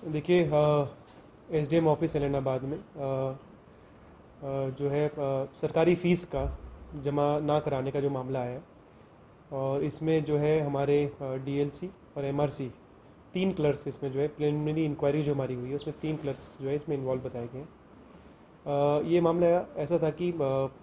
देखिए, SDM office Ellenabad में जो है सरकारी फ़ीस का जमा ना कराने का जो मामला है, और इसमें जो है हमारे डीएलसी और एमआरसी तीन क्लर्क्स इसमें जो है प्रिलिमिनरी इंक्वायरी जो हमारी हुई है उसमें तीन क्लर्क्स जो है इसमें इन्वॉल्व बताए गए हैं। ये मामला ऐसा था कि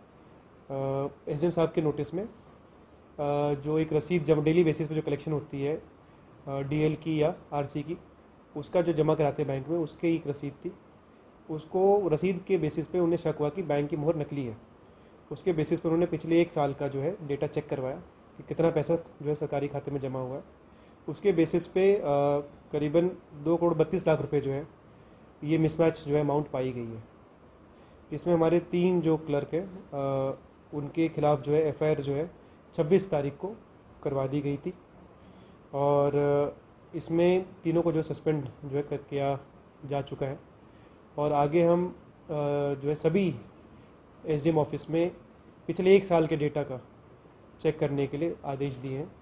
एसडीएम साहब के नोटिस में जो एक रसीद जब डेली बेसिस पे जो कलेक्शन होती है डीएल की या आरसी की, उसका जो जमा कराते हैं बैंक में, उसके एक रसीद थी। उसको रसीद के बेसिस पे उन्हें शक हुआ कि बैंक की मोहर नकली है। उसके बेसिस पर उन्होंने पिछले एक साल का जो है डेटा चेक करवाया कि कितना पैसा जो है सरकारी खाते में जमा हुआ है। उसके बेसिस पे करीबन 2,32,00,000 रुपए जो है ये मिसमैच जो है अमाउंट पाई गई है। इसमें हमारे तीन जो क्लर्क हैं उनके खिलाफ जो है एफआईआर जो है 26 तारीख को करवा दी गई थी, और इसमें तीनों को जो सस्पेंड जो है किया जा चुका है। और आगे हम जो है सभी एसडीएम ऑफिस में पिछले एक साल के डेटा का चेक करने के लिए आदेश दिए हैं,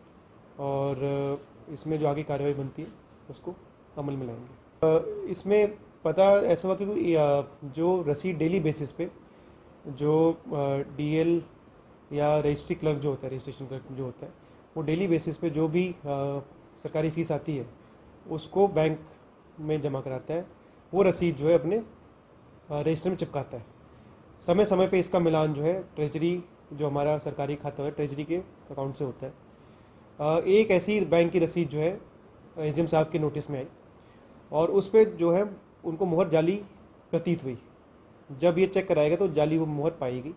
और इसमें जो आगे कार्रवाई बनती है उसको अमल में लाएंगे। इसमें पता ऐसा हुआ कि जो रसीद डेली बेसिस पे जो डीएल या रजिस्ट्री क्लर्क जो होता है, रजिस्ट्रेशन क्लर्क जो होता है, वो डेली बेसिस पे जो भी सरकारी फ़ीस आती है उसको बैंक में जमा कराता है। वो रसीद जो है अपने रजिस्टर में चिपकाता है। समय समय पे इसका मिलान जो है ट्रेजरी, जो हमारा सरकारी खाता है, ट्रेजरी के अकाउंट से होता है। एक ऐसी बैंक की रसीद जो है एसडीएम साहब के नोटिस में आई, और उस पर जो है उनको मोहर जाली प्रतीत हुई। जब ये चेक कराएगा तो जाली वो मोहर पाएगी।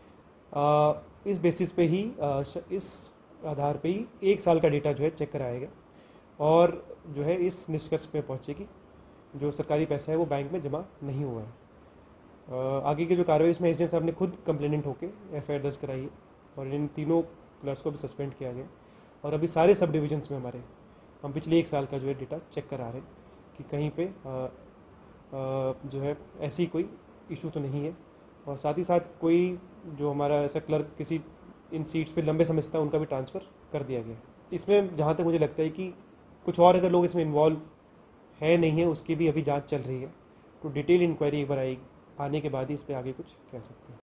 इस बेसिस पे ही इस आधार पे ही एक साल का डेटा जो है चेक कराएगा, और जो है इस निष्कर्ष पे पहुंचेगी जो सरकारी पैसा है वो बैंक में जमा नहीं हुआ है। आगे की जो कार्रवाई इसमें एसडीएम साहब ने खुद कंप्लेनेंट होकर एफआईआर दर्ज कराई है, और इन तीनों क्लर्क्स को भी सस्पेंड किया गया। और अभी सारे सब डिविजन्स में हमारे हम पिछले एक साल का जो है डेटा चेक करा रहे हैं कि कहीं पे जो है ऐसी कोई इशू तो नहीं है। और साथ ही साथ कोई जो हमारा ऐसा क्लर्क किसी इन सीट्स पे लंबे समय से था, उनका भी ट्रांसफ़र कर दिया गया। इसमें जहाँ तक मुझे लगता है कि कुछ और अगर लोग इसमें इन्वॉल्व है नहीं है, उसकी भी अभी जांच चल रही है। तो डिटेल इंक्वायरी एक बार आएगी, आने के बाद ही इस पर आगे कुछ कह सकते हैं।